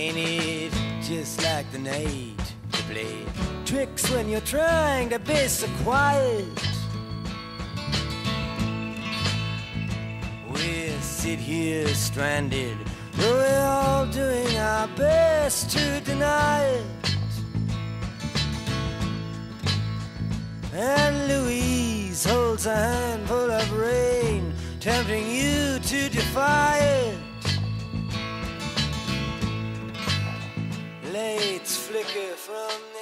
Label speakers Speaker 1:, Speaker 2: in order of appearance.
Speaker 1: Ain't it just like the night to play tricks when you're trying to be so quiet? We sit here stranded, though we're all doing our best to deny it. And Louise holds a handful of rain, tempting you to defy it. Lights flicker from